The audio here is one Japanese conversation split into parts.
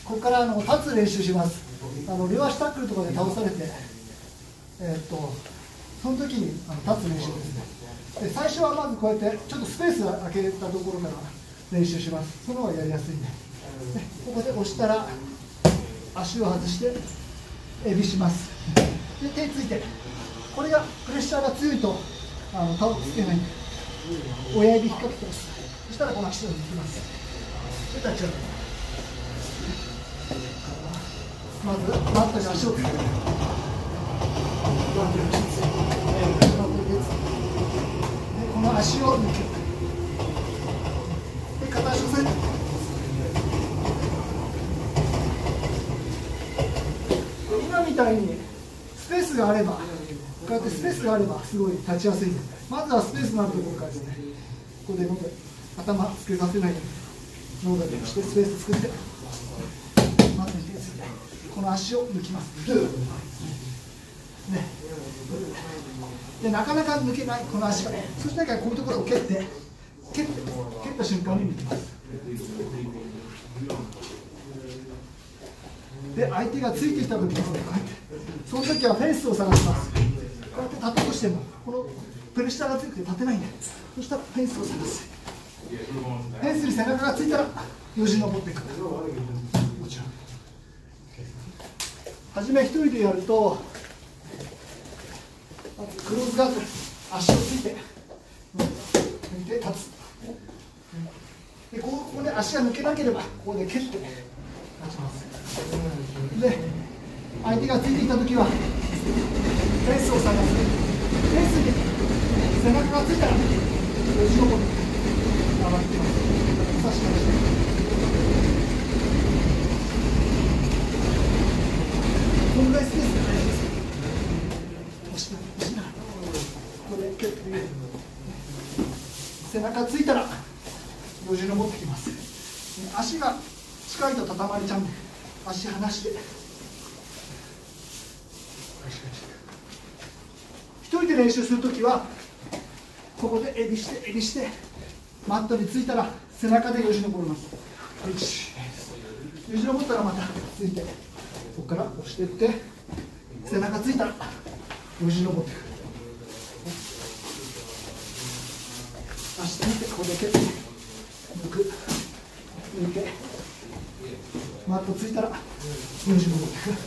ここから立つ練習します。両足タックルとかで倒されて、その時に立つ練習ですね。で最初はまずこうやってちょっとスペースを空けたところから練習します。その方がやりやすいんで、ここで押したら足を外してエビします。で手ついて、これがプレッシャーが強いと顔つけないんで、親指引っ掛けてます。そしたらこの足を抜きます。で立ち上がる。まずマットに足をつける。この足を抜ける。で片足を押さえて。今みたいにスペースがあれば、こうやってスペースがあればすごい立ちやすいんで、まずはスペースのあるところからですね、ここで頭つけさせないように脳だけしてスペース作って、マットに手をついてこの足を抜きます。でなかなか抜けないこの足が、そしたらこういうところを蹴った瞬間に抜きます。で相手がついてきた時ですね、こうやってその時はフェンスを探します。こうやって立とうとしてもこのプレッシャーが強くて立てないんで、そしたらフェンスを探す。フェンスに背中がついたらよじ登っていく。もちろん初め一人でやると、まずクローズガード、足をついて抜いて立つ。でここで足が抜けなければここで蹴って立ちます。で相手がついてきたときはフェンスを探す。フェンスに背中がついたらよじ登って上がっています。差し返して、このぐらいスペースが大事です。押しながらここで蹴って背中ついたらよじ登ってきます。足が近いと畳まれちゃうんで、足離して一人で練習するときはここでエビしてマットについたら背中でよじ登ります。よじ登ったらまたついて、ここから押していって背中ついたらよじ登ってくる。足ついてここで蹴って抜く、抜いてマットついたらよじ登ってくる。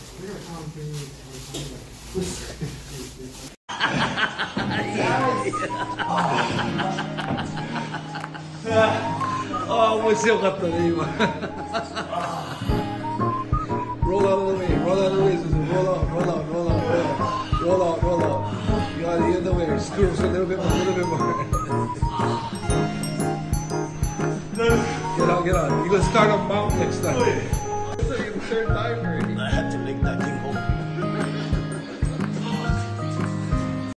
ああ、面白かったね、今。Roll out of the way, roll out of the way, roll out, roll out, roll out, roll out, roll out. You gotta get in the way, screw a little bit more, a little bit more. Get out, get out. You're gonna start on mount next time. It's like the third time already. I had to make that thing